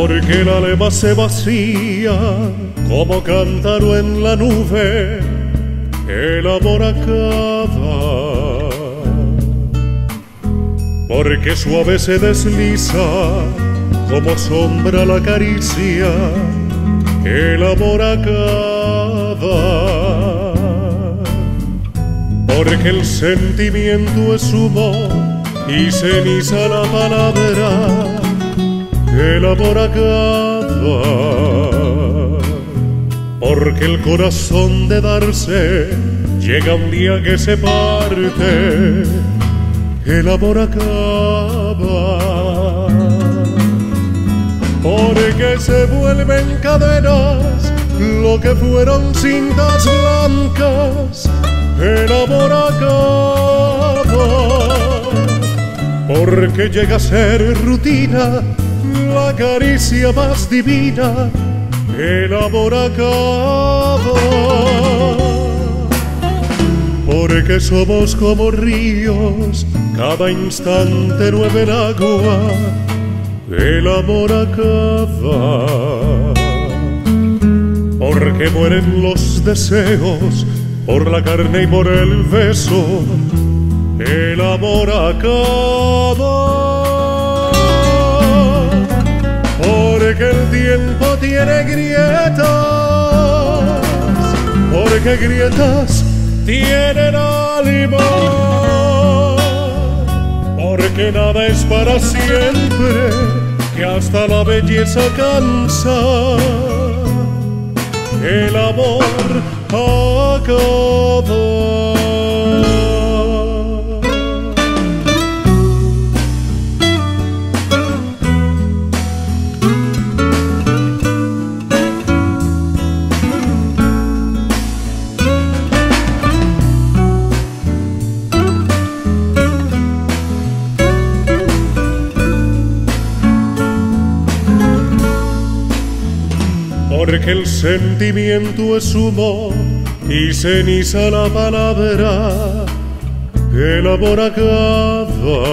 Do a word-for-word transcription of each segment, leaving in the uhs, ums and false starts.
porque la leva se vacía como cántaro en la nube, el amor acaba, porque suave se desliza como sombra la caricia, el amor acaba, porque el sentimiento es humo y ceniza la palabra, el amor acaba, porque el corazón de darse llega un día que se parte, el amor acaba, porque se vuelven cadenas lo que fueron cintas blancas, el amor acaba, porque llega a ser rutina la caricia más divina, el amor acaba, porque somos como ríos, cada instante nueve el agua, el amor acaba, porque mueren los deseos por la carne y por el beso, el amor acaba, porque el tiempo tiene grietas, porque grietas tienen alma, porque nada es para siempre, que hasta la belleza cansa, el amor acaba. Porque el sentimiento es humo y ceniza la palabra, el amor acaba,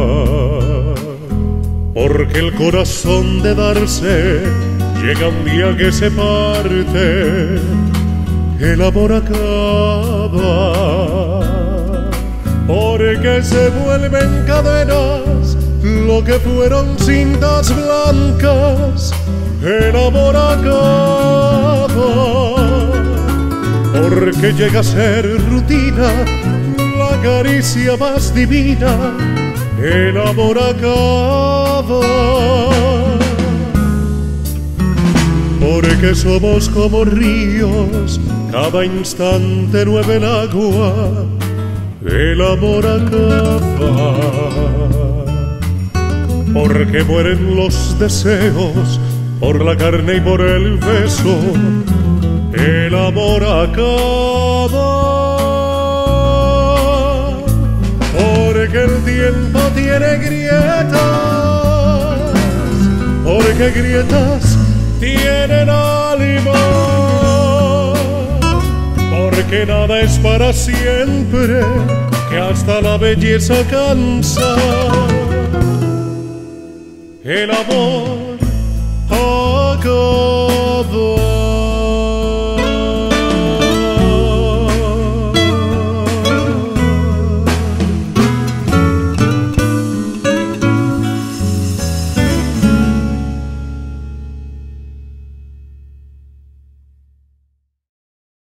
porque el corazón de darse llega un día que se parte, el amor acaba, porque se vuelven cadenas lo que fueron cintas blancas, el amor acaba, porque llega a ser rutina la caricia más divina, el amor acaba, porque somos como ríos, cada instante nueve el agua, el amor acaba, porque mueren los deseos por la carne y por el beso, el amor acaba, porque el tiempo tiene grietas, porque grietas tienen alma, porque nada es para siempre, que hasta la belleza cansa, el amor acaba.